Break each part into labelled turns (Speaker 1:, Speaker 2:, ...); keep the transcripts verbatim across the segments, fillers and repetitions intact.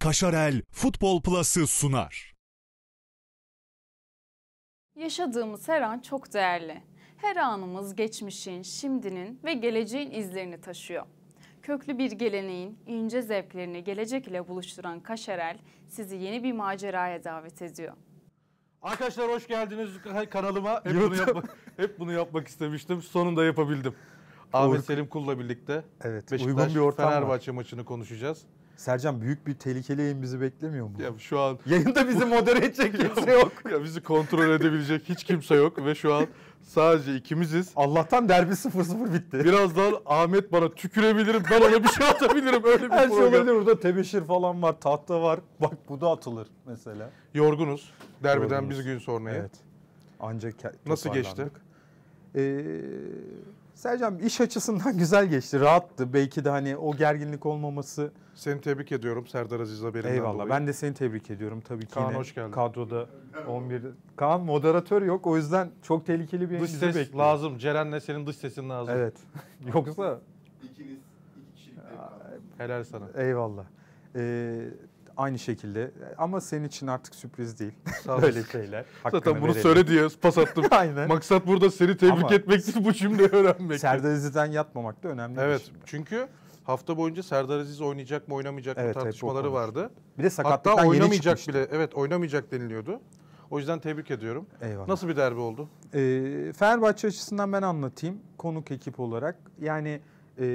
Speaker 1: Kaşarel Futbol Plus'ı sunar.
Speaker 2: Yaşadığımız her an çok değerli. Her anımız geçmişin, şimdinin ve geleceğin izlerini taşıyor. Köklü bir geleneğin ince zevklerini gelecek ile buluşturan Kaşarel sizi yeni bir maceraya davet ediyor.
Speaker 3: Arkadaşlar hoş geldiniz kanalıma. Hep bunu, yapmak, hep bunu yapmak istemiştim. Sonunda yapabildim. Ahmet
Speaker 4: Ork.
Speaker 3: Selim Kul'la birlikte
Speaker 4: Evet,
Speaker 3: Beşiktaş
Speaker 4: uygun bir ortam
Speaker 3: Fenerbahçe
Speaker 4: var.
Speaker 3: maçını konuşacağız.
Speaker 4: Sercan, büyük bir tehlikeli yayın bizi beklemiyor mu?
Speaker 3: Ya şu an
Speaker 4: Yayında bizi modere edecek kimse yok.
Speaker 3: Ya bizi kontrol edebilecek hiç kimse yok ve şu an sadece ikimiziz.
Speaker 4: Allah'tan derbi sıfır sıfır bitti.
Speaker 3: Birazdan Ahmet bana tükürebilirim, ben ona bir şey atabilirim, öyle bir
Speaker 4: Her şey
Speaker 3: program.
Speaker 4: olabilir. Burada tebeşir falan var, tahta var. Bak bu da atılır mesela.
Speaker 3: Yorgunuz. Derbiden
Speaker 4: Yorgunuz.
Speaker 3: bir gün sonraya.
Speaker 4: Evet. Ancak
Speaker 3: Nasıl geçti?
Speaker 4: toparlandık. Ee, Sercan, iş açısından güzel geçti. Rahattı. Belki de hani o gerginlik olmaması.
Speaker 3: Seni tebrik ediyorum Serdar Aziz haberinden
Speaker 4: Eyvallah.
Speaker 3: dolayı.
Speaker 4: Ben de seni tebrik ediyorum. Tabii ki
Speaker 3: Kaan,
Speaker 4: yine
Speaker 3: hoş geldin.
Speaker 4: kadroda on bir. Kaan moderatör yok. O yüzden çok tehlikeli bir yayın
Speaker 3: Dış
Speaker 4: bizi
Speaker 3: ses
Speaker 4: bekliyor.
Speaker 3: lazım. Ceren'le senin dış sesin lazım.
Speaker 4: Evet. Yoksa
Speaker 5: İkiniz iki kişilik bir
Speaker 3: Helal sana.
Speaker 4: eyvallah. Ee, aynı şekilde ama senin için artık sürpriz değil.
Speaker 3: Sağ
Speaker 4: Böyle
Speaker 3: olasın.
Speaker 4: şeyler.
Speaker 3: Zaten
Speaker 4: Hakkını
Speaker 3: bunu
Speaker 4: verelim.
Speaker 3: söyle diye pas attım.
Speaker 4: Aynen.
Speaker 3: Maksat burada seni tebrik
Speaker 4: Ama-
Speaker 3: etmek değil, bu cümleyi öğrenmek.
Speaker 4: Serdar Aziz'den yatmamak da önemli. bir
Speaker 3: Evet,
Speaker 4: şey.
Speaker 3: çünkü hafta boyunca Serdar Aziz oynayacak mı oynamayacak mı
Speaker 4: Evet, hep o
Speaker 3: tartışmaları
Speaker 4: konu.
Speaker 3: vardı.
Speaker 4: Bir de sakatlıktan
Speaker 3: Hatta
Speaker 4: yeni
Speaker 3: oynamayacak
Speaker 4: çıkmıştı.
Speaker 3: bile. Evet, oynamayacak deniliyordu. O yüzden tebrik ediyorum.
Speaker 4: Eyvallah.
Speaker 3: Nasıl bir derbi oldu?
Speaker 4: Ee, Fenerbahçe açısından ben anlatayım konuk ekip olarak. Yani e,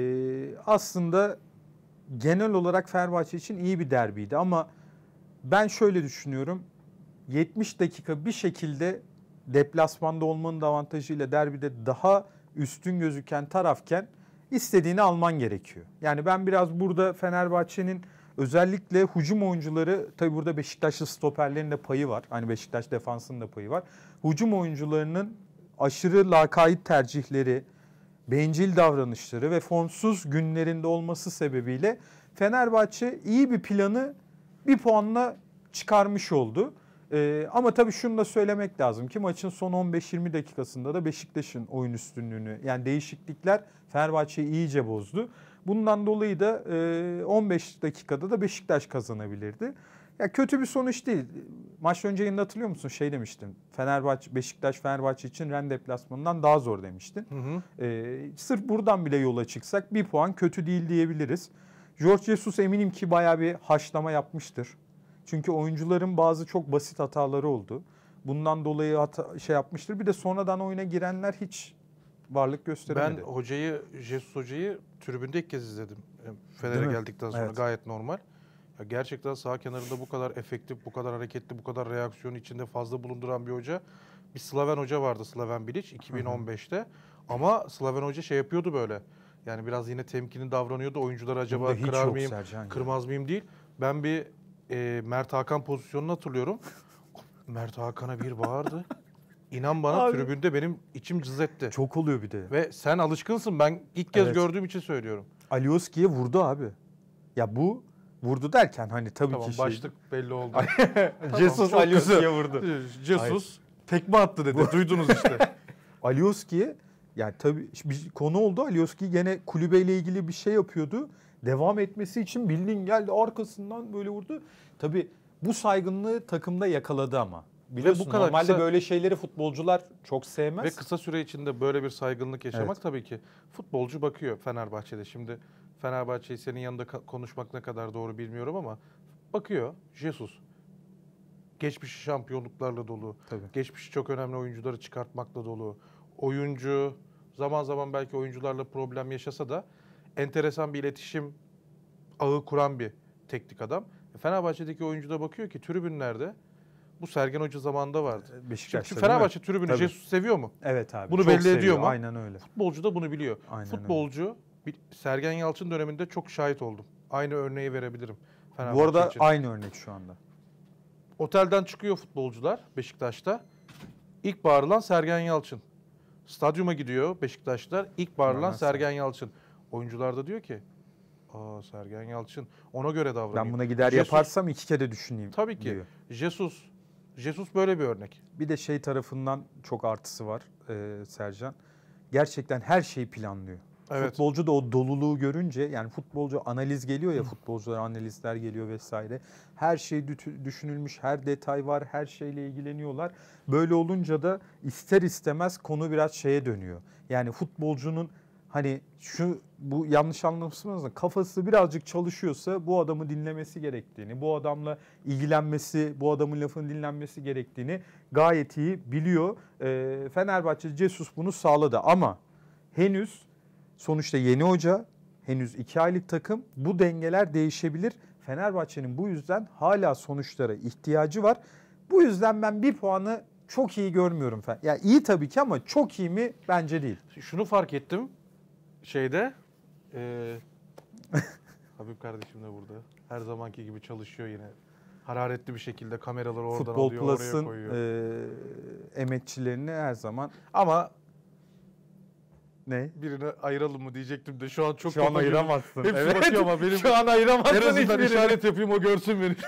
Speaker 4: aslında genel olarak Fenerbahçe için iyi bir derbiydi ama ben şöyle düşünüyorum. yetmiş dakika bir şekilde deplasmanda olmanın da avantajıyla derbide daha üstün gözüken tarafken istediğini alman gerekiyor. Yani ben biraz burada Fenerbahçe'nin özellikle hücum oyuncuları, tabii burada Beşiktaşlı stoperlerin de payı var. Hani Beşiktaş defansının da payı var. Hücum oyuncularının aşırı lakayt tercihleri, bencil davranışları ve formsuz günlerinde olması sebebiyle Fenerbahçe iyi bir planı bir puanla çıkarmış oldu. Ee, ama tabii şunu da söylemek lazım ki maçın son on beş yirmi dakikasında da Beşiktaş'ın oyun üstünlüğünü, yani değişiklikler Fenerbahçe'yi iyice bozdu. Bundan dolayı da e, on beş dakikada da Beşiktaş kazanabilirdi. Ya kötü bir sonuç değil. Maç önce yayında hatırlıyor musun? Şey demiştin. Fenerbahçe, Beşiktaş Fenerbahçe için Rennes deplasmanından daha zor demiştin.
Speaker 3: Hı hı.
Speaker 4: Ee, sırf buradan bile yola çıksak bir puan kötü değil diyebiliriz. Jorge Jesus eminim ki bayağı bir haşlama yapmıştır. Çünkü oyuncuların bazı çok basit hataları oldu. Bundan dolayı hata, şey yapmıştır. Bir de sonradan oyuna girenler hiç varlık gösteremedi.
Speaker 3: Ben hocayı, Jesus hocayı tribünde ilk kez izledim. Fener'e
Speaker 4: Değil mi?
Speaker 3: geldikten sonra
Speaker 4: Evet.
Speaker 3: gayet normal. Ya gerçekten sağ kenarında bu kadar efektif, bu kadar hareketli, bu kadar reaksiyon içinde fazla bulunduran bir hoca. Bir Slaven hoca vardı, Slaven Bilic iki bin on beşte. Ama Slaven hoca şey yapıyordu böyle. Yani biraz yine temkinli davranıyordu. Oyuncular acaba
Speaker 4: Bunda hiç
Speaker 3: kırar
Speaker 4: yok
Speaker 3: mıyım,
Speaker 4: Sercan ya.
Speaker 3: kırmaz mıyım değil. Ben bir e, Mert Hakan pozisyonunu hatırlıyorum. Mert Hakan'a bir bağırdı. İnan bana
Speaker 4: Abi.
Speaker 3: tribünde benim içim cız etti.
Speaker 4: Çok oluyor bir de.
Speaker 3: Ve sen alışkınsın. Ben ilk kez
Speaker 4: Evet.
Speaker 3: gördüğüm için söylüyorum.
Speaker 4: Alioski'ye vurdu abi. Ya bu vurdu derken hani tabii
Speaker 3: Tamam,
Speaker 4: ki şey.
Speaker 3: başlık belli oldu.
Speaker 4: Jesus
Speaker 3: çok
Speaker 4: Alioski'ye
Speaker 3: kısa.
Speaker 4: vurdu.
Speaker 3: Jesus tekme attı dedi. Duydunuz işte.
Speaker 4: Alioski'ye, yani tabii bir konu oldu. Alioski gene kulübeyle ilgili bir şey yapıyordu. Devam etmesi için bildiğin geldi arkasından böyle vurdu. Tabii bu saygınlığı takımda yakaladı ama. Biliyorsun
Speaker 3: bu kadar
Speaker 4: normalde
Speaker 3: kısa-
Speaker 4: böyle şeyleri futbolcular çok sevmez.
Speaker 3: Ve kısa süre içinde böyle bir saygınlık yaşamak
Speaker 4: Evet.
Speaker 3: tabii ki futbolcu bakıyor Fenerbahçe'de. Şimdi Fenerbahçe'yi senin yanında ka- konuşmak ne kadar doğru bilmiyorum ama bakıyor Jesus. Geçmişi şampiyonluklarla dolu.
Speaker 4: Tabii.
Speaker 3: Geçmişi çok önemli oyuncuları çıkartmakla dolu. Oyuncu zaman zaman belki oyuncularla problem yaşasa da enteresan bir iletişim ağı kuran bir teknik adam. Fenerbahçe'deki oyuncu da bakıyor ki tribünlerde bu Sergen Hoca zamanında vardı.
Speaker 4: Beşiktaş'ta
Speaker 3: Şimdi
Speaker 4: değil mi?
Speaker 3: Fenerbahçe tribünü
Speaker 4: Tabii.
Speaker 3: Jesus seviyor mu?
Speaker 4: Evet abi.
Speaker 3: Bunu
Speaker 4: çok
Speaker 3: belli
Speaker 4: seviyor.
Speaker 3: ediyor mu?
Speaker 4: Aynen öyle.
Speaker 3: Futbolcu da bunu biliyor.
Speaker 4: Aynen
Speaker 3: Futbolcu bir Sergen Yalçın döneminde çok şahit oldum. Aynı örneği verebilirim.
Speaker 4: Bu
Speaker 3: Fenerbahçe
Speaker 4: arada
Speaker 3: için.
Speaker 4: aynı örnek şu anda.
Speaker 3: Otelden çıkıyor futbolcular Beşiktaş'ta. İlk bağırılan Sergen Yalçın. Stadyuma gidiyor Beşiktaşlar. İlk bağırılan
Speaker 4: Aynen.
Speaker 3: Sergen Yalçın. Oyuncular da diyor ki, "Aa, Sergen Yalçın." Ona göre davranıyor.
Speaker 4: Ben buna gider
Speaker 3: Jesus-
Speaker 4: yaparsam iki kere düşüneyim.
Speaker 3: Tabii ki.
Speaker 4: diyor.
Speaker 3: Jesus. Jesus böyle bir örnek.
Speaker 4: Bir de şey tarafından çok artısı var e, Sercan. Gerçekten her şeyi planlıyor.
Speaker 3: Evet.
Speaker 4: Futbolcu da o doluluğu görünce, yani futbolcu analiz geliyor ya, futbolcular analizler geliyor vesaire. Her şey dü- düşünülmüş, her detay var, her şeyle ilgileniyorlar. Böyle olunca da ister istemez konu biraz şeye dönüyor. Yani futbolcunun hani şu bu yanlış anlamışsınız, kafası birazcık çalışıyorsa bu adamı dinlemesi gerektiğini, bu adamla ilgilenmesi, bu adamın lafını dinlenmesi gerektiğini gayet iyi biliyor. E, Fenerbahçe Jesus bunu sağladı ama henüz sonuçta yeni hoca, henüz iki aylık takım, bu dengeler değişebilir. Fenerbahçe'nin bu yüzden hala sonuçlara ihtiyacı var. Bu yüzden ben bir puanı çok iyi görmüyorum. Ya yani iyi tabii ki ama çok iyi mi? Bence değil.
Speaker 3: Şunu fark ettim şeyde. E, Habib kardeşim de burada. Her zamanki gibi çalışıyor yine. Hararetli bir şekilde kameraları oradan
Speaker 4: Futbol
Speaker 3: alıyor, oraya
Speaker 4: Plus'ın
Speaker 3: koyuyor.
Speaker 4: e, emekçilerini her zaman
Speaker 3: Ama
Speaker 4: ne?
Speaker 3: birini ayıralım mı diyecektim de şu an çok
Speaker 4: Şu an
Speaker 3: kafa
Speaker 4: ayıramazsın.
Speaker 3: Hepsi
Speaker 4: Evet.
Speaker 3: bakıyor ama benim
Speaker 4: Şu an ayıramazsın
Speaker 3: en azından
Speaker 4: hiçbirini.
Speaker 3: işaret yapayım o görsün beni.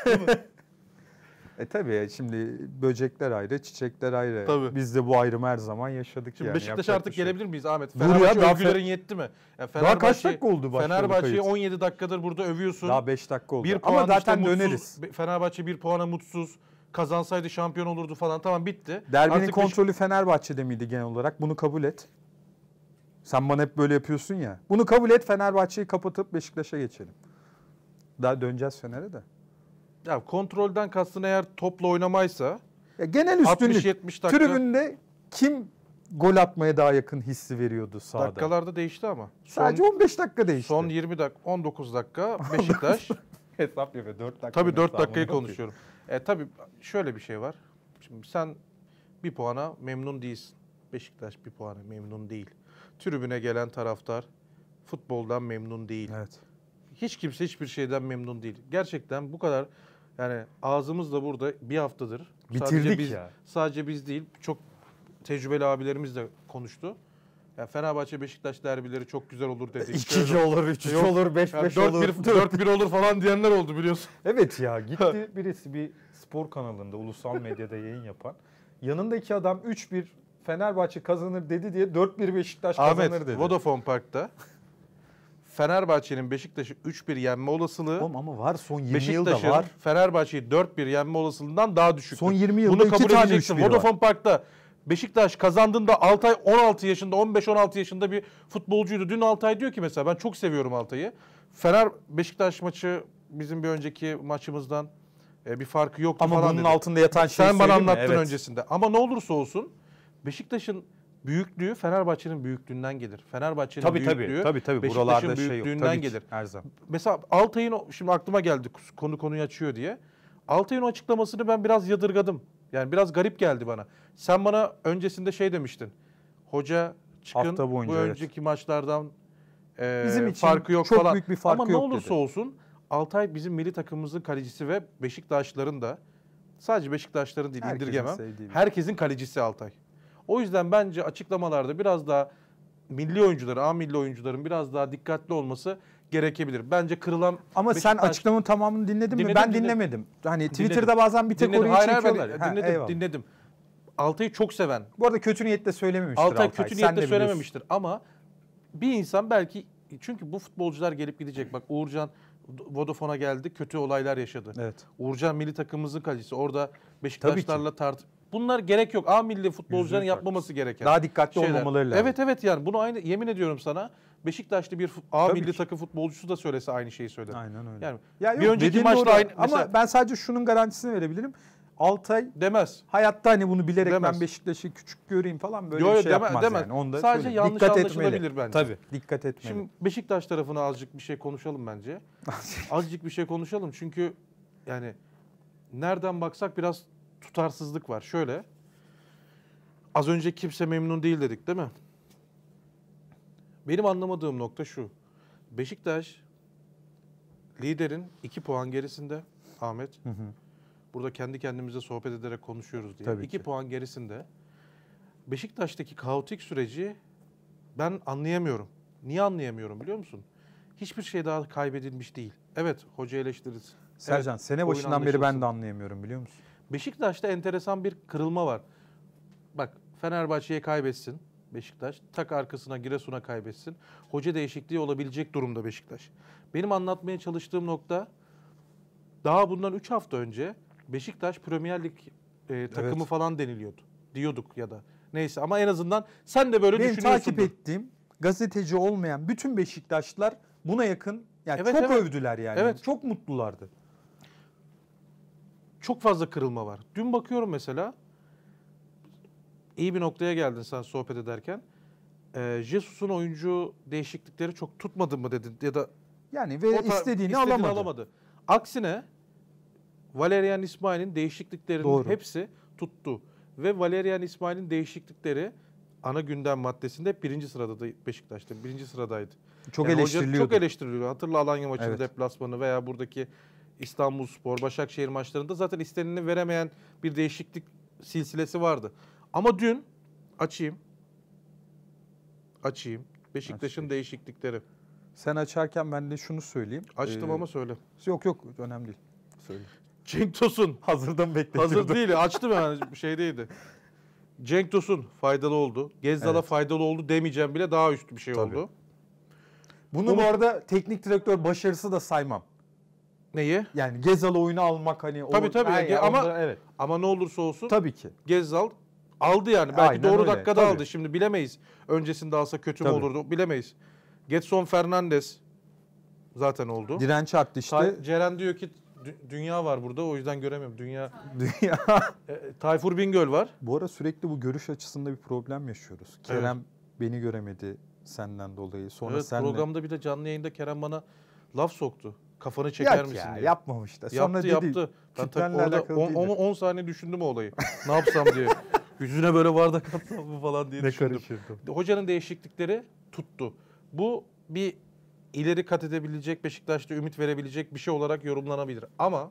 Speaker 4: E tabii şimdi böcekler ayrı, çiçekler ayrı.
Speaker 3: Tabii.
Speaker 4: Biz de bu ayrımı her zaman yaşadık
Speaker 3: Şimdi
Speaker 4: yani.
Speaker 3: Beşiktaş
Speaker 4: Yapacak
Speaker 3: artık
Speaker 4: bir şey yok.
Speaker 3: gelebilir miyiz Ahmet?
Speaker 4: Dur ya,
Speaker 3: Fenerbahçe
Speaker 4: daha
Speaker 3: övgülerin
Speaker 4: fe-
Speaker 3: yetti mi? Ya
Speaker 4: Daha kaç
Speaker 3: Fenerbahçe-
Speaker 4: dakika oldu başladı
Speaker 3: Fenerbahçe'yi
Speaker 4: kayıt?
Speaker 3: on yedi dakikadır burada övüyorsun.
Speaker 4: Daha beş dakika oldu.
Speaker 3: Bir
Speaker 4: Ama
Speaker 3: puan
Speaker 4: zaten
Speaker 3: işte mutsuz,
Speaker 4: döneriz.
Speaker 3: Fenerbahçe bir puana mutsuz. Kazansaydı şampiyon olurdu falan. Tamam bitti.
Speaker 4: Derbinin
Speaker 3: Artık
Speaker 4: kontrolü Fenerbahçe'de miydi genel olarak? Bunu kabul et. Sen bana hep böyle yapıyorsun ya. Bunu kabul et, Fenerbahçe'yi kapatıp Beşiktaş'a geçelim. Daha döneceğiz Fener'e de.
Speaker 3: Ya kontrolden kastın eğer topla oynamaysa
Speaker 4: Ya genel
Speaker 3: altmış
Speaker 4: üstünlük.
Speaker 3: yetmiş dakika
Speaker 4: Tribünde kim gol atmaya daha yakın hissi veriyordu sahada?
Speaker 3: dakikalarda değişti ama. Son,
Speaker 4: Sadece on beş dakika değişti.
Speaker 3: son yirmi dakika on dokuz dakika Beşiktaş.
Speaker 4: hesap yapıyor. dört dakika.
Speaker 3: Tabii dört
Speaker 4: hesabını
Speaker 3: dakikayı
Speaker 4: yapıyor.
Speaker 3: konuşuyorum. E tabii şöyle bir şey var. Şimdi sen bir puana memnun değilsin. Beşiktaş bir puana memnun değil. Tribüne gelen taraftar futboldan memnun değil.
Speaker 4: Evet.
Speaker 3: Hiç kimse hiçbir şeyden memnun değil. Gerçekten bu kadar yani ağzımızla burada bir haftadır. sadece
Speaker 4: Bitirdik
Speaker 3: biz,
Speaker 4: ya.
Speaker 3: Sadece biz değil çok tecrübeli abilerimiz de konuştu. Yani Fenerbahçe Beşiktaş derbileri çok güzel olur dedi.
Speaker 4: iki iki olur, üç üç
Speaker 3: Yok.
Speaker 4: olur, beş beş olur.
Speaker 3: dört bir olur falan diyenler oldu biliyorsun.
Speaker 4: Evet ya, gitti birisi bir spor kanalında ulusal medyada yayın yapan. Yanındaki adam üç bir Fenerbahçe kazanır dedi diye dört bir Beşiktaş kazanır
Speaker 3: Ahmet,
Speaker 4: dedi.
Speaker 3: Vodafone Park'ta Fenerbahçe'nin Beşiktaş'ı üç bir yenme olasılığı
Speaker 4: Oğlum ama var, son yirmi yılda
Speaker 3: Beşiktaş'ın
Speaker 4: var.
Speaker 3: Fenerbahçe'yi dört bir yenme olasılığından daha düşük.
Speaker 4: Son yirmi yılda
Speaker 3: Bunu
Speaker 4: iki
Speaker 3: kabul
Speaker 4: tane
Speaker 3: edeceksin.
Speaker 4: üç bir var.
Speaker 3: Vodafone Park'ta Beşiktaş kazandığında Altay on altı yaşında, on beş on altı yaşında bir futbolcuydu. Dün Altay diyor ki mesela ben çok seviyorum Altay'ı. Fener Beşiktaş maçı bizim bir önceki maçımızdan e, bir farkı yoktu
Speaker 4: Ama
Speaker 3: falan
Speaker 4: bunun
Speaker 3: dedi.
Speaker 4: altında yatan şey
Speaker 3: Sen bana
Speaker 4: söyleyeyim mi?
Speaker 3: anlattın
Speaker 4: Evet.
Speaker 3: öncesinde. Ama ne olursa olsun Beşiktaş'ın büyüklüğü Fenerbahçe'nin büyüklüğünden gelir. Fenerbahçe'nin
Speaker 4: Tabii
Speaker 3: büyüklüğü
Speaker 4: tabii tabii tabii
Speaker 3: Beşiktaş'ın
Speaker 4: buralarda şey yok.
Speaker 3: büyüklüğünden
Speaker 4: Tabii ki,
Speaker 3: gelir.
Speaker 4: her zaman.
Speaker 3: Mesela Altay'ın o- şimdi aklıma geldi konu konuyu açıyor diye. Altay'ın o açıklamasını ben biraz yadırgadım. Yani biraz garip geldi bana. Sen bana öncesinde şey demiştin. Hoca çıkın
Speaker 4: Hafta boyunca,
Speaker 3: bu
Speaker 4: evet.
Speaker 3: önceki maçlardan e,
Speaker 4: Bizim için
Speaker 3: farkı yok
Speaker 4: çok
Speaker 3: falan.
Speaker 4: büyük bir farkı
Speaker 3: Ama ne
Speaker 4: yok
Speaker 3: olursa
Speaker 4: dedi.
Speaker 3: olsun Altay bizim milli takımımızın kalecisi ve Beşiktaşların da sadece Beşiktaşların değil
Speaker 4: Herkesin
Speaker 3: indirgemem.
Speaker 4: sevdiği bir-
Speaker 3: Herkesin kalecisi Altay. O yüzden bence açıklamalarda biraz daha milli oyuncuları, A milli oyuncuların biraz daha dikkatli olması gerekebilir. Bence kırılan
Speaker 4: Ama sen
Speaker 3: Beşiktaş-
Speaker 4: açıklamanın tamamını dinledin mi?
Speaker 3: Dinledim,
Speaker 4: Ben
Speaker 3: dinledim.
Speaker 4: dinlemedim. Hani
Speaker 3: Dinledim.
Speaker 4: Twitter'da bazen bir tek
Speaker 3: Dinledim.
Speaker 4: orayı
Speaker 3: Hayır, hayır, ben
Speaker 4: çekiyorlar. Ha,
Speaker 3: dinledim,
Speaker 4: eyvallah.
Speaker 3: dinledim. Altay'ı çok seven.
Speaker 4: Bu arada kötü niyetle söylememiştir Altay.
Speaker 3: Altay kötü
Speaker 4: Sen de
Speaker 3: niyetle
Speaker 4: biliyorsun.
Speaker 3: söylememiştir ama bir insan belki çünkü bu futbolcular gelip gidecek. Bak Uğurcan Vodafone'a geldi, kötü olaylar yaşadı.
Speaker 4: Evet.
Speaker 3: Uğurcan milli takımımızın kalecisi. Orada Beşiktaşlarla tart. Bunlar gerek yok. A milli futbolcuların
Speaker 4: Yüzde yüz
Speaker 3: yapmaması gereken.
Speaker 4: Daha dikkatli
Speaker 3: şeyler.
Speaker 4: olmamaları lazım.
Speaker 3: Evet evet yani bunu aynı yemin ediyorum sana. Beşiktaşlı bir fut- A
Speaker 4: Tabii
Speaker 3: milli
Speaker 4: ki.
Speaker 3: takım futbolcusu da söylese aynı şeyi söyler.
Speaker 4: Aynen öyle.
Speaker 3: Yani
Speaker 4: Ya
Speaker 3: bir
Speaker 4: yok,
Speaker 3: önceki
Speaker 4: dediğin
Speaker 3: maçta
Speaker 4: doğru.
Speaker 3: aynı
Speaker 4: Ama
Speaker 3: mesela
Speaker 4: ben sadece şunun garantisini verebilirim. Altay
Speaker 3: demez.
Speaker 4: hayatta hani bunu bilerek
Speaker 3: Demez.
Speaker 4: ben Beşiktaş'ı küçük göreyim falan böyle
Speaker 3: Yo,
Speaker 4: bir
Speaker 3: yo,
Speaker 4: şey
Speaker 3: deme-
Speaker 4: yapmaz
Speaker 3: demez.
Speaker 4: yani. Onu da
Speaker 3: Sadece
Speaker 4: söyleyeyim.
Speaker 3: yanlış
Speaker 4: Dikkat
Speaker 3: anlaşılabilir
Speaker 4: etmeli.
Speaker 3: bence.
Speaker 4: Tabii dikkat etmeli.
Speaker 3: Şimdi Beşiktaş tarafına azıcık bir şey konuşalım bence. Azıcık bir şey konuşalım çünkü yani nereden baksak biraz tutarsızlık var. Şöyle az önce kimse memnun değil dedik değil mi? Benim anlamadığım nokta şu. Beşiktaş liderin iki puan gerisinde Ahmet.
Speaker 4: Hı hı.
Speaker 3: Burada kendi kendimize sohbet ederek konuşuyoruz diye.
Speaker 4: Tabii
Speaker 3: iki
Speaker 4: ki.
Speaker 3: puan gerisinde. Beşiktaş'taki kaotik süreci ben anlayamıyorum. Niye anlayamıyorum biliyor musun? Hiçbir şey daha kaybedilmiş değil. Evet hoca eleştiririz.
Speaker 4: Sercan
Speaker 3: Evet,
Speaker 4: sene
Speaker 3: oyun
Speaker 4: başından beri ben
Speaker 3: anlaşılsın.
Speaker 4: de anlayamıyorum biliyor musun?
Speaker 3: Beşiktaş'ta enteresan bir kırılma var. Bak Fenerbahçe'ye kaybetsin. Beşiktaş. Tak arkasına Giresun'a kaybetsin. Hoca değişikliği olabilecek durumda Beşiktaş. Benim anlatmaya çalıştığım nokta, daha bundan üç hafta önce Beşiktaş Premier Lig e, takımı
Speaker 4: Evet.
Speaker 3: falan deniliyordu. Diyorduk ya da. Neyse ama en azından sen de böyle
Speaker 4: Benim
Speaker 3: düşünüyorsun.
Speaker 4: takip ettiğim gazeteci olmayan bütün Beşiktaşlılar buna yakın, yani
Speaker 3: Evet,
Speaker 4: çok
Speaker 3: evet.
Speaker 4: övdüler yani.
Speaker 3: Evet.
Speaker 4: Çok mutlulardı.
Speaker 3: Çok fazla kırılma var. Dün bakıyorum mesela, iyi bir noktaya geldin sen sohbet ederken. Ee, Jesus'un oyuncu değişiklikleri çok tutmadı mı dedin ya da
Speaker 4: Yani ve
Speaker 3: o tar-
Speaker 4: istediğini, alamadı.
Speaker 3: alamadı. Aksine Valerian İsmail'in değişikliklerinin
Speaker 4: Doğru.
Speaker 3: hepsi tuttu. Ve Valerian İsmail'in değişiklikleri ana gündem maddesinde hep birinci sırada da Beşiktaş'ta. Birinci sıradaydı.
Speaker 4: Çok
Speaker 3: Yani hoca
Speaker 4: eleştiriliyordu.
Speaker 3: Çok eleştiriliyor. Hatırla Alanya maçının
Speaker 4: Evet.
Speaker 3: deplasmanı veya buradaki İstanbulspor, Başakşehir maçlarında zaten istenileni veremeyen bir değişiklik silsilesi vardı. Ama dün açayım. Açayım. Beşiktaş'ın
Speaker 4: Aç.
Speaker 3: değişiklikleri.
Speaker 4: Sen açarken ben de şunu söyleyeyim.
Speaker 3: Açtım
Speaker 4: Ee,
Speaker 3: ama söyle.
Speaker 4: Yok yok, önemli değil. Söyle.
Speaker 3: Cenk Tosun.
Speaker 4: Hazırdan bekliyordum.
Speaker 3: Hazır değil. Açtım yani, şeydeydi. Cenk Tosun faydalı oldu. Gezzal'a
Speaker 4: Evet.
Speaker 3: faydalı oldu demeyeceğim bile, daha üst bir şey
Speaker 4: Tabii.
Speaker 3: oldu.
Speaker 4: Bunu bu arada teknik direktör başarısı da saymam.
Speaker 3: Neyi?
Speaker 4: Yani Gezal oyunu almak hani.
Speaker 3: Tabii, tabii.
Speaker 4: Hayır,
Speaker 3: Ge- ama-
Speaker 4: onda- evet.
Speaker 3: Ama ne olursa olsun
Speaker 4: Tabii ki.
Speaker 3: Gezzal aldı yani. Belki
Speaker 4: Aynen
Speaker 3: doğru
Speaker 4: öyle,
Speaker 3: dakikada
Speaker 4: tabii.
Speaker 3: aldı. Şimdi bilemeyiz. Öncesinde alsa kötü mü
Speaker 4: Tabii.
Speaker 3: olurdu bilemeyiz. Getson Fernandes zaten oldu.
Speaker 4: Direnç arttı işte.
Speaker 3: Tay- Ceren diyor ki dü- dünya var burada, o yüzden göremiyorum. Dünya.
Speaker 4: Dünya.
Speaker 3: E, Tayfur Bingöl var.
Speaker 4: Bu ara sürekli bu görüş açısında bir problem yaşıyoruz. Kerem beni göremedi senden dolayı. Sonra
Speaker 3: Evet,
Speaker 4: senle.
Speaker 3: programda bir de canlı yayında Kerem bana laf soktu. Kafanı çeker
Speaker 4: Yok
Speaker 3: misin
Speaker 4: ya,
Speaker 3: diye.
Speaker 4: yapmamış da. Sonra
Speaker 3: Yaptı
Speaker 4: dedi,
Speaker 3: yaptı. Ben
Speaker 4: kütlenle
Speaker 3: tabii orada
Speaker 4: alakalı
Speaker 3: on-
Speaker 4: değildir.
Speaker 3: onu on saniye düşündüm o olayı. Ne yapsam diye. Yüzüne böyle bardak atsam mı falan diye
Speaker 4: Ne
Speaker 3: düşündüm.
Speaker 4: karışırdım.
Speaker 3: Hocanın değişiklikleri tuttu. Bu bir ileri kat edebilecek, Beşiktaş'ta ümit verebilecek bir şey olarak yorumlanabilir. Ama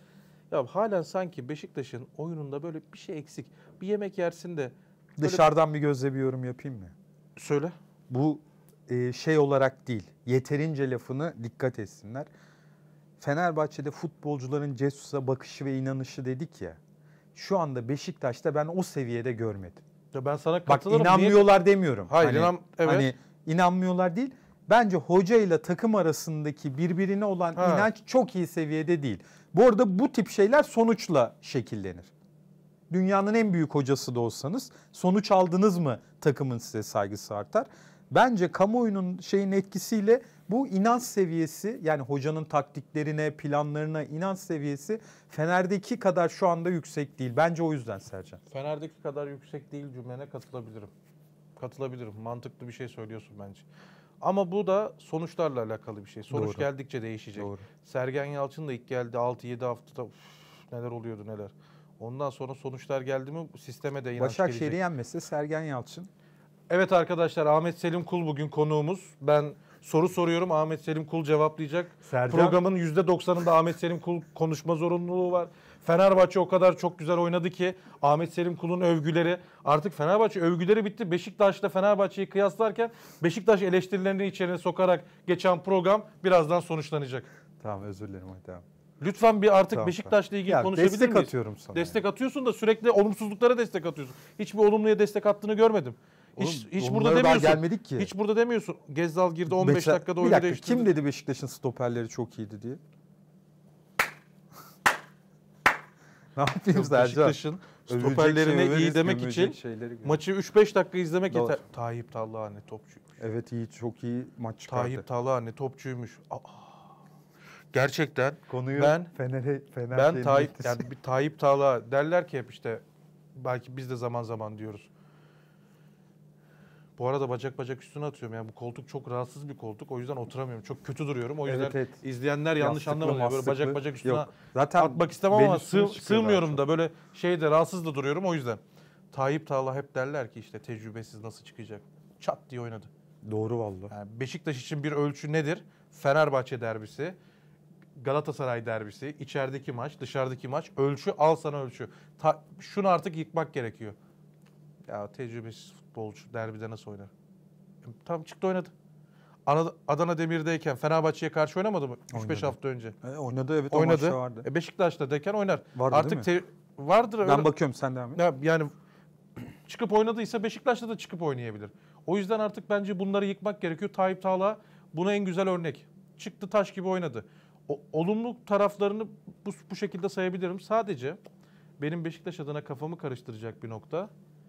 Speaker 3: ya halen sanki Beşiktaş'ın oyununda böyle bir şey eksik. Bir yemek yersin de böyle-
Speaker 4: Dışarıdan bir gözle bir yorum yapayım mı?
Speaker 3: söyle.
Speaker 4: Bu e, şey olarak değil. Yeterince lafını dikkat etsinler. Fenerbahçe'de futbolcuların Jesus'a bakışı ve inanışı dedik ya. Şu anda Beşiktaş'ta ben o seviyede görmedim.
Speaker 3: Ya ben sana
Speaker 4: Bak
Speaker 3: katılırım.
Speaker 4: inanmıyorlar demiyorum.
Speaker 3: Hayır,
Speaker 4: hani,
Speaker 3: inan- evet.
Speaker 4: Hani inanmıyorlar değil. Bence hoca ile takım arasındaki birbirine olan
Speaker 3: Ha.
Speaker 4: inanç çok iyi seviyede değil. Bu arada bu tip şeyler sonuçla şekillenir. Dünyanın en büyük hocası da olsanız sonuç aldınız mı takımın size saygısı artar. Bence kamuoyunun şeyin etkisiyle bu inanç seviyesi, yani hocanın taktiklerine, planlarına inanç seviyesi Fener'deki kadar şu anda yüksek değil. Bence o yüzden Sercan.
Speaker 3: Fener'deki kadar yüksek değil cümlene katılabilirim. Katılabilirim. Mantıklı bir şey söylüyorsun bence. Ama bu da sonuçlarla alakalı bir şey. Sonuç
Speaker 4: Doğru.
Speaker 3: geldikçe değişecek.
Speaker 4: Doğru.
Speaker 3: Sergen Yalçın da ilk geldi altı yedi haftada uf, neler oluyordu neler. Ondan sonra sonuçlar geldi mi sisteme de inanç
Speaker 4: Başakşehir'i
Speaker 3: gelecek.
Speaker 4: yenmese Sergen Yalçın.
Speaker 3: Evet arkadaşlar, Ahmet Selim Kul bugün konuğumuz. Ben soru soruyorum, Ahmet Selim Kul cevaplayacak.
Speaker 4: Sercan-
Speaker 3: Programın yüzde doksanında Ahmet Selim Kul konuşma zorunluluğu var. Fenerbahçe o kadar çok güzel oynadı ki Ahmet Selim Kul'un övgüleri, artık Fenerbahçe övgüleri bitti. Beşiktaş'la Fenerbahçe'yi kıyaslarken Beşiktaş eleştirilerini içine sokarak geçen program birazdan sonuçlanacak.
Speaker 4: Tamam, özür dilerim. Hadi devam.
Speaker 3: Lütfen bir artık
Speaker 4: Tamam,
Speaker 3: Beşiktaş'la ilgili
Speaker 4: Ya,
Speaker 3: konuşabilir
Speaker 4: destek
Speaker 3: miyiz?
Speaker 4: atıyorum sana.
Speaker 3: Destek atıyorsun da sürekli olumsuzluklara destek atıyorsun. Hiçbir olumluya destek attığını görmedim. Hiç,
Speaker 4: Oğlum,
Speaker 3: hiç
Speaker 4: onlara
Speaker 3: burada
Speaker 4: daha
Speaker 3: demiyorsun.
Speaker 4: gelmedik ki.
Speaker 3: Hiç burada demiyorsun. Gezzal girdi on beş
Speaker 4: Mesela-
Speaker 3: dakikada
Speaker 4: bir
Speaker 3: oyunu
Speaker 4: dakika,
Speaker 3: değiştirdi.
Speaker 4: kim dedi Beşiktaş'ın stoperleri çok iyiydi diye? Ne yapayım Sercan?
Speaker 3: Beşiktaş'ın
Speaker 4: Övülecek
Speaker 3: stoperlerine
Speaker 4: şey
Speaker 3: iyi
Speaker 4: överiz,
Speaker 3: demek
Speaker 4: gömülecek
Speaker 3: için
Speaker 4: şeyleri gömeriz.
Speaker 3: maçı üç beş dakika izlemek
Speaker 4: Doğru.
Speaker 3: yeter. Tayyip Talhane topçuymuş.
Speaker 4: Evet, iyi, çok iyi maç çıkardı.
Speaker 3: Tayyip Talhane topçuymuş. Aa, gerçekten
Speaker 4: Konuyu
Speaker 3: ben
Speaker 4: Fener'e Fener
Speaker 3: ben
Speaker 4: şeyine
Speaker 3: Tayyip
Speaker 4: getirsin.
Speaker 3: yani bir Tayyip Talha derler ki hep işte, belki biz de zaman zaman diyoruz. Bu arada bacak bacak üstüne atıyorum. Yani bu koltuk çok rahatsız bir koltuk. O yüzden oturamıyorum. Çok kötü duruyorum. O yüzden
Speaker 4: Evet, evet.
Speaker 3: izleyenler yanlış
Speaker 4: Yastıklı,
Speaker 3: anlamasın. Böyle
Speaker 4: mastıklı.
Speaker 3: bacak bacak üstüne
Speaker 4: Yok. Zaten
Speaker 3: atmak istemem
Speaker 4: bel
Speaker 3: ama
Speaker 4: üstüne
Speaker 3: sığ,
Speaker 4: çıkıyor daha
Speaker 3: sığmıyorum
Speaker 4: çok.
Speaker 3: da böyle şeyde rahatsız da duruyorum o yüzden. Tayyip Talha hep derler ki işte tecrübesiz nasıl çıkacak? Çat diye oynadı.
Speaker 4: Doğru vallahi.
Speaker 3: Yani Beşiktaş için bir ölçü nedir? Fenerbahçe derbisi, Galatasaray derbisi, içerideki maç, dışarıdaki maç. Ölçü, al sana ölçü. Ta, şunu artık yıkmak gerekiyor. Ya tecrübesiz futbolcu derbide nasıl oynar? E, Tam çıktı oynadı. Ana- Adana Demir'deyken Fenerbahçe'ye karşı oynamadı mı? üç beş
Speaker 4: Oynadı.
Speaker 3: hafta önce.
Speaker 4: E, oynadı, evet, o
Speaker 3: Oynadı.
Speaker 4: maçta vardı.
Speaker 3: E, Beşiktaş'ta deyken oynar.
Speaker 4: Vardı
Speaker 3: Artık
Speaker 4: değil
Speaker 3: te- vardır öyle.
Speaker 4: Ben bakıyorum, sen devam et.
Speaker 3: Ya, yani çıkıp oynadıysa Beşiktaş'ta da çıkıp oynayabilir. O yüzden artık bence bunları yıkmak gerekiyor. Tayyip Talha buna en güzel örnek. Çıktı taş gibi oynadı. O, olumlu taraflarını bu, bu şekilde sayabilirim. Sadece benim Beşiktaş adına kafamı karıştıracak bir nokta.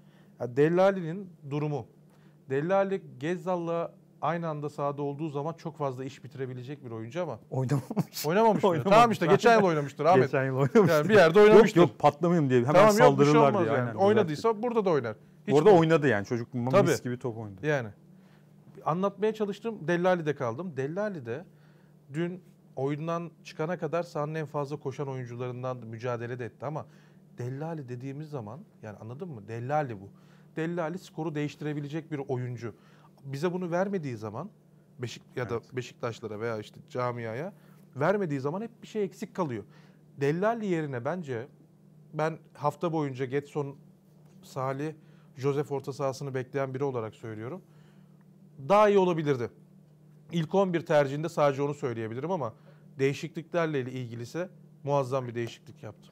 Speaker 3: Ya Dellali'nin durumu. Dellali Gezzal'la aynı anda sahada olduğu zaman çok fazla iş bitirebilecek bir oyuncu ama
Speaker 4: Oynamamış.
Speaker 3: oynamamış. mı?
Speaker 4: Oynamamış.
Speaker 3: Tamam işte geçen yıl oynamıştır Ahmet.
Speaker 4: Geçen yıl oynamıştır.
Speaker 3: Yani bir yerde oynamıştır.
Speaker 4: Yok yok patlamayayım diye hemen
Speaker 3: tamam yok bir şey
Speaker 4: saldırırlar
Speaker 3: olmaz
Speaker 4: diye.
Speaker 3: yani.
Speaker 4: Aynen,
Speaker 3: Oynadıysa burada da oynar. Hiç
Speaker 4: Orada
Speaker 3: mi?
Speaker 4: oynadı yani çocuk
Speaker 3: Tabii.
Speaker 4: mis gibi top oynadı.
Speaker 3: Yani anlatmaya çalıştım. Dellali'de kaldım. Dellali'de dün oyundan çıkana kadar sahanın en fazla koşan oyuncularından mücadele de etti ama Dellali dediğimiz zaman yani anladın mı? Dellali bu. Dellali skoru değiştirebilecek bir oyuncu. Bize bunu vermediği zaman Beşik ya da
Speaker 4: Evet.
Speaker 3: Beşiktaşlara veya işte camiaya vermediği zaman hep bir şey eksik kalıyor. Dellali yerine bence ben hafta boyunca Getson, Salih, Josef orta sahasını bekleyen biri olarak söylüyorum. Daha iyi olabilirdi. İlk on bir tercihinde sadece onu söyleyebilirim ama değişikliklerle ilgiliyse muazzam bir değişiklik yaptı.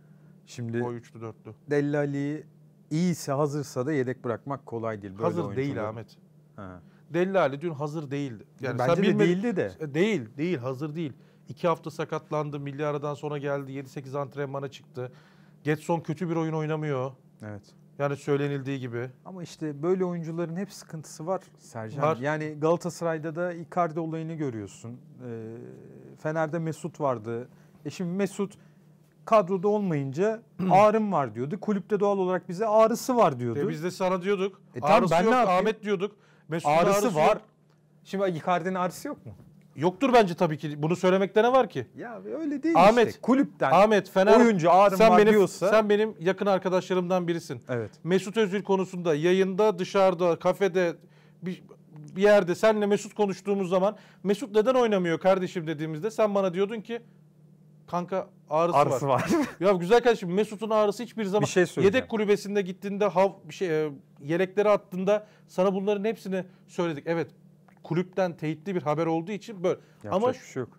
Speaker 4: Şimdi
Speaker 3: O üçlü dörtlü.
Speaker 4: Dellali'yi iyiyse hazırsa da yedek bırakmak kolay değil. Böyle
Speaker 3: Hazır
Speaker 4: oyuncuları.
Speaker 3: değil Ahmet.
Speaker 4: Ha.
Speaker 3: Dellali dün hazır değildi. Yani
Speaker 4: Bence
Speaker 3: sen
Speaker 4: de
Speaker 3: bilmedin-
Speaker 4: değildi de.
Speaker 3: Değil, değil, hazır değil. İki hafta sakatlandı, milli aradan sonra geldi, yedi sekiz antrenmana çıktı. Getson kötü bir oyun oynamıyor.
Speaker 4: Evet.
Speaker 3: Yani söylenildiği gibi.
Speaker 4: Ama işte böyle oyuncuların hep sıkıntısı var Sercan.
Speaker 3: Var.
Speaker 4: Yani Galatasaray'da da Icardi olayını görüyorsun. Ee, Fener'de Mesut vardı. E şimdi Mesut kadroda olmayınca ağrım var diyordu. Kulüpte doğal olarak bize ağrısı var diyordu.
Speaker 3: E biz de sana diyorduk.
Speaker 4: E tamam,
Speaker 3: ağrısı
Speaker 4: ben ne
Speaker 3: yok,
Speaker 4: yapayım?
Speaker 3: Ahmet diyorduk. Mesut'un
Speaker 4: ağrısı, var.
Speaker 3: yok.
Speaker 4: Şimdi Icardi'nin ağrısı yok mu?
Speaker 3: Yoktur bence tabii ki. Bunu söylemekte ne var ki?
Speaker 4: Ya öyle değil
Speaker 3: Ahmet,
Speaker 4: işte. Kulüpten
Speaker 3: Ahmet Fener
Speaker 4: oyuncu ağrım
Speaker 3: sen
Speaker 4: var
Speaker 3: benim,
Speaker 4: diyorsa.
Speaker 3: sen benim yakın arkadaşlarımdan birisin.
Speaker 4: Evet.
Speaker 3: Mesut Özil konusunda yayında, dışarıda, kafede bir, bir yerde senle Mesut konuştuğumuz zaman Mesut neden oynamıyor kardeşim dediğimizde sen bana diyordun ki kanka ağrısı,
Speaker 4: Ağrısı
Speaker 3: var.
Speaker 4: var.
Speaker 3: Ya güzel kardeşim Mesut'un ağrısı hiçbir zaman
Speaker 4: Bir şey söyleyeceğim.
Speaker 3: yedek kulübesinde gittiğinde hav bir şey e, yelekleri attığında sana bunların hepsini söyledik. Evet kulüpten teyitli bir haber olduğu için böyle.
Speaker 4: Yapacak
Speaker 3: Ama
Speaker 4: bir şey yok.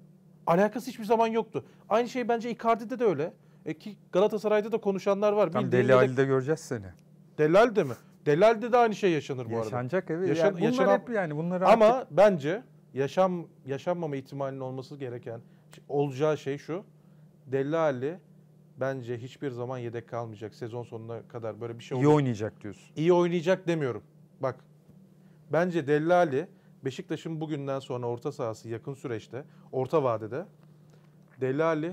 Speaker 3: alakası hiçbir zaman yoktu. Aynı şey bence Icardi'de de öyle. E ki Galatasaray'da da konuşanlar var.
Speaker 4: Tam
Speaker 3: Bildiğin
Speaker 4: Deli
Speaker 3: yedek-
Speaker 4: Ali'de göreceğiz seni.
Speaker 3: Delal mi? Delal'de de aynı şey yaşanır bu arada.
Speaker 4: Yaşanacak evet.
Speaker 3: Yaşan-
Speaker 4: yani bunlar
Speaker 3: yaşanan-
Speaker 4: hep yani bunları
Speaker 3: Ama
Speaker 4: artık
Speaker 3: bence yaşam yaşanmama ihtimalinin olması gereken olacağı şey şu. Delali bence hiçbir zaman yedek kalmayacak sezon sonuna kadar böyle bir şey
Speaker 4: iyi
Speaker 3: olur.
Speaker 4: oynayacak diyorsun.
Speaker 3: İyi oynayacak demiyorum. Bak. Bence Delali Beşiktaş'ın bugünden sonra orta sahası yakın süreçte, orta vadede Delali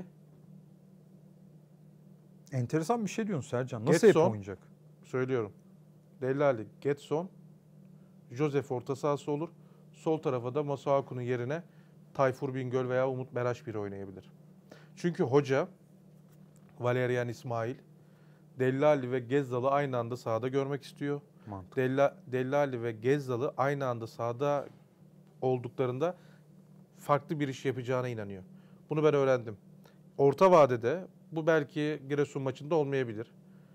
Speaker 4: Enteresan bir şey diyorsun Sercan. Nasıl
Speaker 3: Getson.
Speaker 4: hep oynayacak?
Speaker 3: söylüyorum. Delali, Getson, Josef orta sahası olur. Sol tarafa da Masuaku'nun yerine Tayfur Bingöl veya Umut Meraş biri oynayabilir. Çünkü hoca Valerian İsmail, Dellali ve Gezzal'ı aynı anda sahada görmek istiyor.
Speaker 4: Mantıklı.
Speaker 3: Della, Dellali ve Gezzal'ı aynı anda sahada olduklarında farklı bir iş yapacağına inanıyor. Bunu ben öğrendim. Orta vadede bu belki Giresun maçında olmayabilir.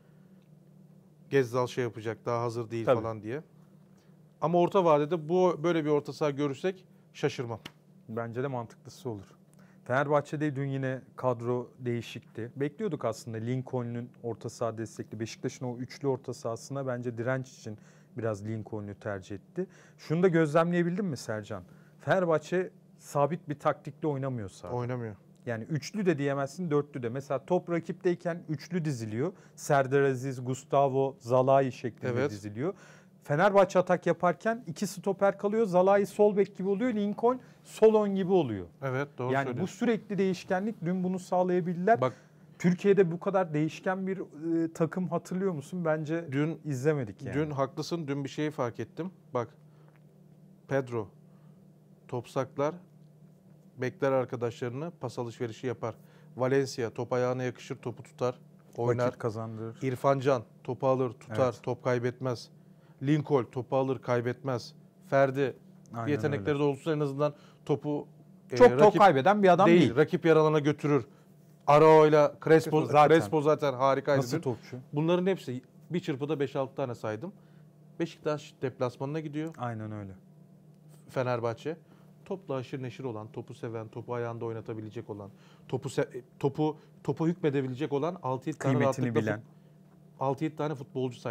Speaker 3: Gezzal şey yapacak daha hazır değil
Speaker 4: Tabii.
Speaker 3: falan diye. Ama orta vadede bu böyle bir orta saha görürsek şaşırmam.
Speaker 4: Bence de mantıklısı olur. Fenerbahçe'de dün yine kadro değişikti. Bekliyorduk aslında Lincoln'un orta saha destekli. Beşiktaş'ın o üçlü orta sahasına bence direnç için biraz Lincoln'u tercih etti. Şunu da gözlemleyebildin mi Sercan? Fenerbahçe sabit bir taktikle oynamıyor sahada.
Speaker 3: Oynamıyor.
Speaker 4: Yani üçlü de diyemezsin, dörtlü de. Mesela top rakipteyken üçlü diziliyor. Serdar Aziz, Gustavo, Zalai şeklinde
Speaker 3: Evet.
Speaker 4: diziliyor. Fenerbahçe atak yaparken iki stoper kalıyor. Zalai sol bek gibi oluyor. Lincoln sol ön gibi oluyor.
Speaker 3: Evet doğru
Speaker 4: Yani bu
Speaker 3: söylüyorsun.
Speaker 4: sürekli değişkenlik dün bunu sağlayabildiler.
Speaker 3: Bak
Speaker 4: Türkiye'de bu kadar değişken bir e, takım hatırlıyor musun? Bence
Speaker 3: dün
Speaker 4: izlemedik yani.
Speaker 3: Dün haklısın. Dün bir şeyi fark ettim. Bak. Pedro top saklar. Bekler arkadaşlarını. Pas alışverişi yapar. Valencia top ayağına yakışır. Topu tutar. Oynar.
Speaker 4: Vakit kazandırır.
Speaker 3: İrfan Can topu alır. Tutar.
Speaker 4: Evet.
Speaker 3: Top kaybetmez. Lincoln topu alır. Kaybetmez. Ferdi
Speaker 4: Aynen
Speaker 3: bir yetenekleri
Speaker 4: öyle.
Speaker 3: doğrultusunda en azından topu e,
Speaker 4: Çok top
Speaker 3: rakip
Speaker 4: kaybeden bir adam
Speaker 3: değil,
Speaker 4: değil.
Speaker 3: Rakip yer alana götürür. Arao'yla Crespo,
Speaker 4: Crespo zaten.
Speaker 3: Crespo zaten harikaydı.
Speaker 4: Nasıl
Speaker 3: dün.
Speaker 4: topçu?
Speaker 3: Bunların hepsi bir çırpıda beş altı tane saydım. Beşiktaş deplasmanına gidiyor.
Speaker 4: Aynen öyle.
Speaker 3: Fenerbahçe. Topla aşırı neşir olan, topu seven, topu ayağında oynatabilecek olan, topu se- topu topu hükmedebilecek olan altı yedi tane
Speaker 4: Kıymetini
Speaker 3: rahatlıkla
Speaker 4: bilen.
Speaker 3: fut- altı yedi tane futbolcu saydım.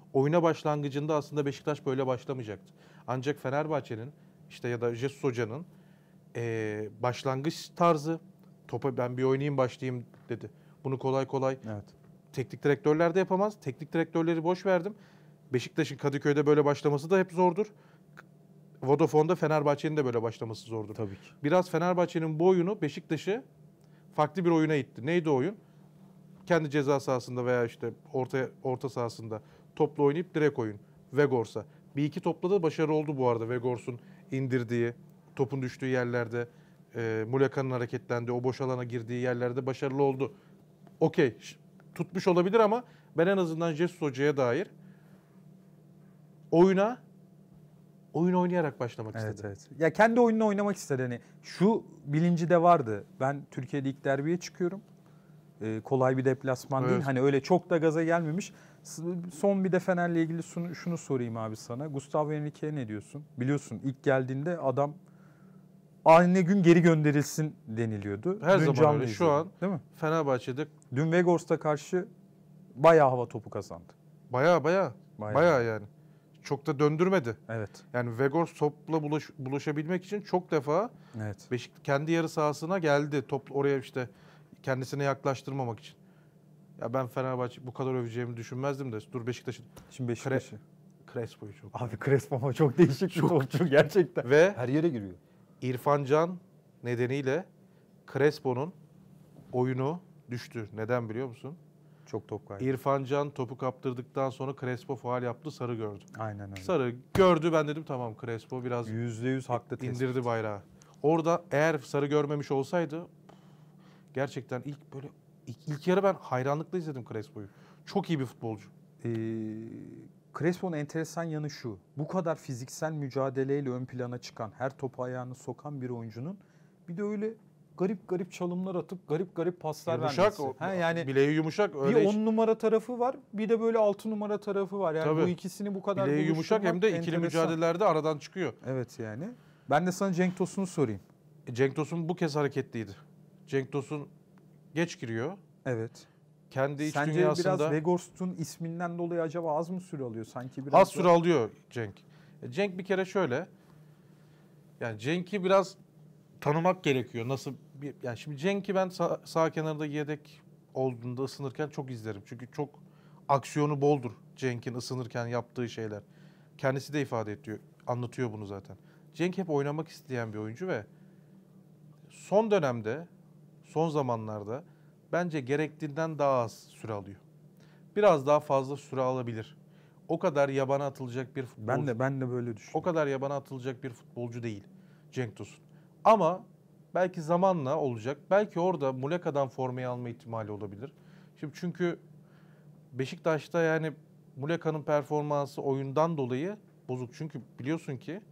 Speaker 3: oyuna başlangıcında aslında Beşiktaş böyle başlamayacaktı. Ancak Fenerbahçe'nin işte ya da Jesus Hoca'nın e, başlangıç tarzı, topa ben bir oynayayım başlayayım dedi. Bunu kolay kolay
Speaker 4: Evet.
Speaker 3: teknik direktörler de yapamaz. Teknik direktörleri boş verdim. Beşiktaş'ın Kadıköy'de böyle başlaması da hep zordur. Vodafone'da Fenerbahçe'nin de böyle başlaması zordur.
Speaker 4: Tabii ki.
Speaker 3: Biraz Fenerbahçe'nin bu oyunu Beşiktaş'ı farklı bir oyuna itti. Neydi o oyun? Kendi ceza sahasında veya işte orta orta sahasında topla oynayıp direkt oyun. Vegors'a. Bir iki topla da başarı oldu bu arada. Vegors'un indirdiği, topun düştüğü yerlerde, e, Muleka'nın hareketlendiği, o boş alana girdiği yerlerde başarılı oldu. Okey. Tutmuş olabilir ama ben en azından Jesus Hoca'ya dair oyuna oyun oynayarak başlamak
Speaker 4: Evet,
Speaker 3: istedim.
Speaker 4: evet. Ya kendi oyununu oynamak istedi. Hani şu bilinci de vardı. Ben Türkiye'de ilk derbiye çıkıyorum. Ee, kolay bir deplasman değil.
Speaker 3: Evet.
Speaker 4: Hani öyle çok da gaza gelmemiş. S- Son bir de Fener'le ilgili şunu, şunu sorayım abi sana. Gustavo Henrique'ye ne diyorsun? Biliyorsun ilk geldiğinde adam aynı gün geri gönderilsin deniliyordu.
Speaker 3: Her
Speaker 4: Dün
Speaker 3: zaman
Speaker 4: canlı
Speaker 3: öyle. Şu
Speaker 4: izledim,
Speaker 3: an
Speaker 4: değil mi?
Speaker 3: Fenerbahçe'de
Speaker 4: Dün Vegors'ta karşı bayağı hava topu kazandı.
Speaker 3: baya baya
Speaker 4: Bayağı.
Speaker 3: baya yani. Çok da döndürmedi.
Speaker 4: Evet.
Speaker 3: Yani Vegors topla bulaş, bulaşabilmek için çok defa
Speaker 4: Evet.
Speaker 3: Beşik kendi yarı sahasına geldi. Top oraya işte kendisine yaklaştırmamak için. Ya ben Fenerbahçe bu kadar öveceğimi düşünmezdim de. Dur Beşiktaş'ın
Speaker 4: Şimdi Beşiktaş'ı.
Speaker 3: Crespo'yu çok.
Speaker 4: Abi Crespo ama çok değişik bir topçu gerçekten.
Speaker 3: Ve
Speaker 6: Her yere giriyor.
Speaker 3: İrfan Can nedeniyle Crespo'nun oyunu düştü. Neden biliyor musun?
Speaker 4: Çok top kaybı.
Speaker 3: İrfan Can topu kaptırdıktan sonra Crespo faul yaptı, sarı gördü.
Speaker 4: Aynen öyle.
Speaker 3: Sarı gördü, ben dedim tamam Crespo biraz
Speaker 4: Yüzde yüz haklı tespit.
Speaker 3: indirdi bayrağı. Orada eğer sarı görmemiş olsaydı gerçekten ilk böyle ilk, ilk yarı ben hayranlıkla izledim Crespo'yu. Çok iyi bir futbolcu.
Speaker 4: Ee, Crespo'nun enteresan yanı şu. Bu kadar fiziksel mücadeleyle ön plana çıkan, her topu ayağını sokan bir oyuncunun bir de öyle garip garip çalımlar atıp garip garip paslar
Speaker 3: Yumuşak,
Speaker 4: vermesi.
Speaker 3: o,
Speaker 4: Ha, yani
Speaker 3: bileği yumuşak.
Speaker 4: bir
Speaker 3: Öyle hiç-
Speaker 4: on numara tarafı var, bir de böyle altı numara tarafı var. Yani
Speaker 3: Tabii.
Speaker 4: bu ikisini bu kadar
Speaker 3: bileği yumuşak hem de
Speaker 4: buluşturmak
Speaker 3: ikili
Speaker 4: enteresan.
Speaker 3: mücadelelerde aradan çıkıyor.
Speaker 4: Evet yani. Ben de sana Cenk Tosun'u sorayım.
Speaker 3: E, Cenk Tosun bu kez hareketliydi. Cenk Tosun geç giriyor.
Speaker 4: Evet.
Speaker 3: Kendi iç
Speaker 4: Sence
Speaker 3: dünyasında
Speaker 4: biraz Vegors'un isminden dolayı acaba az mı süre alıyor? Sanki biraz
Speaker 3: az
Speaker 4: da-
Speaker 3: süre alıyor Cenk. E, Cenk bir kere şöyle. Yani Cenk'i biraz tanımak gerekiyor. Nasıl bir yani şimdi Cenk'i ben sağ, sağ kenarda yedek olduğunda ısınırken çok izlerim. Çünkü çok aksiyonu boldur Cenk'in ısınırken yaptığı şeyler. Kendisi de ifade ediyor, anlatıyor bunu zaten. Cenk hep oynamak isteyen bir oyuncu ve son dönemde, son zamanlarda bence gerektiğinden daha az süre alıyor. Biraz daha fazla süre alabilir. O kadar yabana atılacak bir futbolcu.
Speaker 4: Ben de ben de böyle
Speaker 3: O
Speaker 4: düşünüyorum.
Speaker 3: kadar yabana atılacak bir futbolcu değil Cenk Tosun. Ama belki zamanla olacak. Belki orada Muleka'dan formayı alma ihtimali olabilir. Şimdi çünkü Beşiktaş'ta yani Muleka'nın performansı oyundan dolayı bozuk. Çünkü biliyorsun ki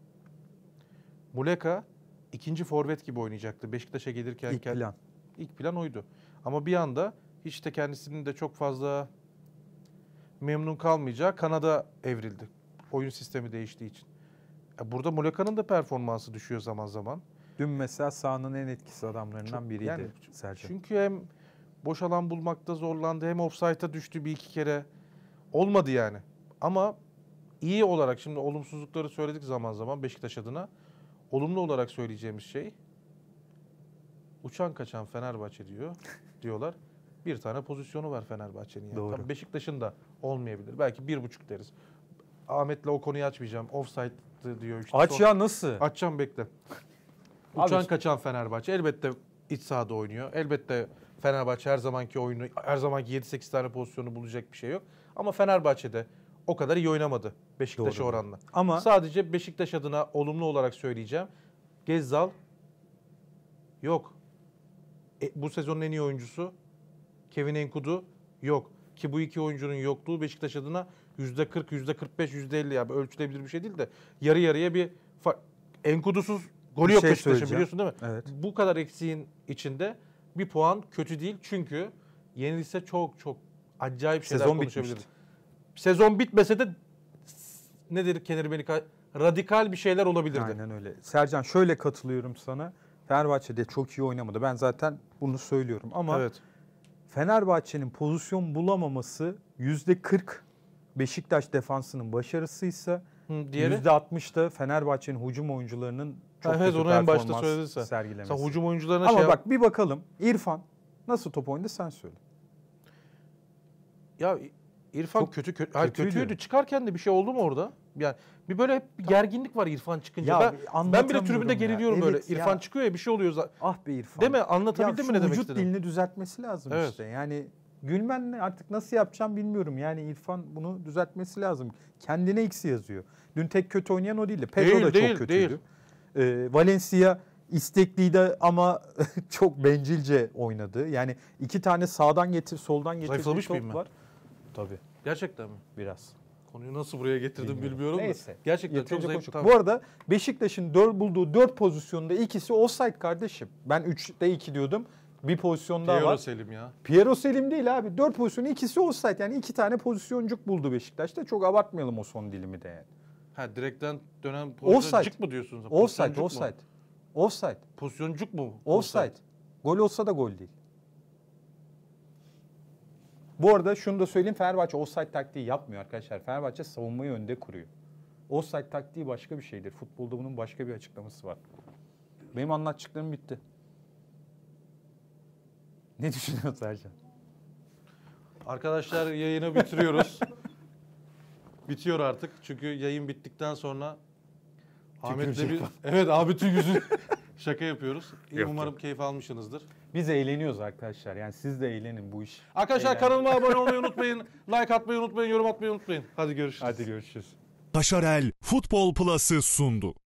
Speaker 3: Muleka ikinci forvet gibi oynayacaktı Beşiktaş'a gelirken.
Speaker 4: İlk plan.
Speaker 3: İlk plan oydu. Ama bir anda hiç de kendisinin de çok fazla memnun kalmayacağı kanada evrildi. Oyun sistemi değiştiği için. E burada Muleka'nın da performansı düşüyor zaman zaman.
Speaker 4: Dün mesela sahanın en etkisiz adamlarından
Speaker 3: Çok-
Speaker 4: biriydi
Speaker 3: yani
Speaker 4: Sercan.
Speaker 3: Çünkü hem boş alan bulmakta zorlandı hem offside'a düştü bir iki kere. Olmadı yani. Ama iyi olarak şimdi olumsuzlukları söyledik zaman zaman Beşiktaş adına. Olumlu olarak söyleyeceğimiz şey uçan kaçan Fenerbahçe diyor diyorlar. Bir tane pozisyonu var Fenerbahçe'nin. Yani.
Speaker 4: Doğru.
Speaker 3: Tabii Beşiktaş'ın da olmayabilir. Belki bir buçuk deriz. Ahmet'le o konuyu açmayacağım. Offside'dı diyor. Işte
Speaker 4: Aç
Speaker 3: son-
Speaker 4: ya nasıl?
Speaker 3: Açacağım bekle.
Speaker 4: Abi-
Speaker 3: Uçan kaçan Fenerbahçe elbette iç sahada oynuyor. Elbette Fenerbahçe her zamanki oyunu, her zamanki yedi sekiz tane pozisyonu bulacak bir şey yok. Ama Fenerbahçe'de o kadar iyi oynamadı Beşiktaş'a
Speaker 4: Doğru.
Speaker 3: oranla.
Speaker 4: Ama
Speaker 3: Sadece Beşiktaş adına olumlu olarak söyleyeceğim. Gezzal yok. E, bu sezonun en iyi oyuncusu Kevin Enkudu yok. Ki bu iki oyuncunun yokluğu Beşiktaş adına yüzde kırk, yüzde kırk beş, yüzde elli ya ölçülebilir bir şey değil de yarı yarıya bir fa- Enkudusuz golü
Speaker 4: Bir
Speaker 3: yok
Speaker 4: şey
Speaker 3: Beşiktaş'ın
Speaker 4: söyleyeceğim.
Speaker 3: biliyorsun değil mi?
Speaker 4: evet.
Speaker 3: Bu kadar eksiğin içinde bir puan kötü değil. Çünkü yenilse çok çok acayip şeyler
Speaker 4: Sezon
Speaker 3: konuşabiliriz.
Speaker 4: bitmişti.
Speaker 3: Sezon bitmese de ne dedik Kenir Benika radikal bir şeyler olabilirdi.
Speaker 4: Aynen öyle. Sercan şöyle katılıyorum sana. Fenerbahçe'de çok iyi oynamadı. Ben zaten bunu söylüyorum ama
Speaker 3: Evet.
Speaker 4: Fenerbahçe'nin pozisyon bulamaması yüzde kırk Beşiktaş defansının başarısıysa
Speaker 3: Hı, diğeri?
Speaker 4: yüzde altmışta Fenerbahçe'nin hücum oyuncularının çok
Speaker 3: Ha, evet,
Speaker 4: kötü
Speaker 3: onu en başta
Speaker 4: performans
Speaker 3: söyledin sen.
Speaker 4: sergilemesi.
Speaker 3: Sen hücum oyuncularına
Speaker 4: Ama
Speaker 3: şey
Speaker 4: bak bir bakalım İrfan nasıl top oynadı sen söyle.
Speaker 3: Ya İrfan
Speaker 4: Çok
Speaker 3: kötü kötü hayır,
Speaker 4: kötüydü.
Speaker 3: kötüydü. Çıkarken de bir şey oldu mu orada? Yani bir böyle hep bir gerginlik var İrfan çıkınca.
Speaker 4: Ya,
Speaker 3: ben, ben bile
Speaker 4: anlatamıyorum
Speaker 3: tribünde
Speaker 4: ya.
Speaker 3: geriliyorum
Speaker 4: Evet
Speaker 3: böyle. İrfan
Speaker 4: ya.
Speaker 3: çıkıyor ya bir şey oluyor zaten.
Speaker 4: Ah be İrfan.
Speaker 3: Değil mi? Anlatabildim
Speaker 4: Ya
Speaker 3: mi ne
Speaker 4: şu
Speaker 3: demek
Speaker 4: vücut
Speaker 3: istedim?
Speaker 4: dilini düzeltmesi lazım
Speaker 3: Evet.
Speaker 4: işte. Yani Gülmen artık nasıl yapacağım bilmiyorum. Yani İrfan bunu düzeltmesi lazım. Kendine eksi yazıyor. Dün tek kötü oynayan o değildi. Pedro
Speaker 3: Değil,
Speaker 4: da
Speaker 3: değil,
Speaker 4: çok kötüydü.
Speaker 3: değil.
Speaker 4: Ee, Valencia istekliydi ama çok bencilce oynadı. Yani iki tane sağdan getir, soldan getirdiği
Speaker 3: Zayıflamış
Speaker 4: top
Speaker 3: mıyım ben?
Speaker 4: var. Tabii
Speaker 3: Gerçekten mi?
Speaker 4: biraz.
Speaker 3: Konuyu nasıl buraya getirdim
Speaker 4: Bilmiyorum.
Speaker 3: bilmiyorum
Speaker 4: Neyse.
Speaker 3: da. Gerçekten çok
Speaker 4: Yeterince
Speaker 3: zayıf.
Speaker 4: konuştuk.
Speaker 3: Tamam.
Speaker 4: Bu arada Beşiktaş'ın dört bulduğu dört pozisyonda ikisi offside kardeşim. Ben üçte iki diyordum. Bir pozisyon daha
Speaker 3: Piero
Speaker 4: var.
Speaker 3: Selim ya.
Speaker 4: Piero Selim değil abi. Dört pozisyonu ikisi offside. Yani iki tane pozisyoncuk buldu Beşiktaş'ta. Çok abartmayalım o son dilimi de yani.
Speaker 3: Ha direkten dönen pozisyon
Speaker 4: Offside.
Speaker 3: cık mı diyorsunuz?
Speaker 4: Offside,
Speaker 3: Pozisyoncuk mu?
Speaker 4: offside. Offside.
Speaker 3: Pozisyoncuk mu?
Speaker 4: Offside. Gol olsa da gol değil. Bu arada şunu da söyleyeyim. Fenerbahçe offside taktiği yapmıyor arkadaşlar. Fenerbahçe savunmayı önde kuruyor. Offside taktiği başka bir şeydir. Futbolda bunun başka bir açıklaması var. Benim anlatacaklarım bitti. Ne düşünüyorsun Ercan?
Speaker 3: Arkadaşlar yayını bitiriyoruz. Bitiyor artık. Çünkü yayın bittikten sonra Ahmet'le bir... Evet abi tüm yüzü şaka yapıyoruz. İyi,
Speaker 4: Yok,
Speaker 3: umarım keyif almışsınızdır.
Speaker 4: Biz eğleniyoruz arkadaşlar. Yani siz de eğlenin bu iş.
Speaker 3: Arkadaşlar
Speaker 4: Eğlen-
Speaker 3: kanalıma abone olmayı unutmayın. Like atmayı unutmayın. Yorum atmayı unutmayın. Hadi görüşürüz.
Speaker 4: Hadi görüşürüz.
Speaker 1: Taşarel Futbol Plus'ı sundu.